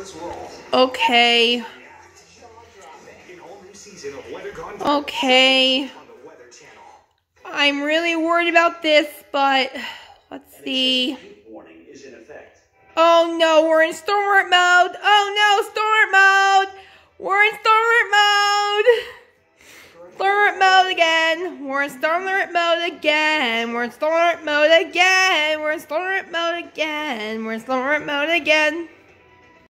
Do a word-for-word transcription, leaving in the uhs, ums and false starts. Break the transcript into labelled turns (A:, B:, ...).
A: Okay. Okay. I'm really worried about this, but let's see. Oh no, we're in storm alert mode. Oh no, storm alert mode. We're in storm alert mode. Storm alert mode again. We're in storm alert mode again. We're in storm alert mode again. We're in storm alert mode again. We're in storm alert mode again.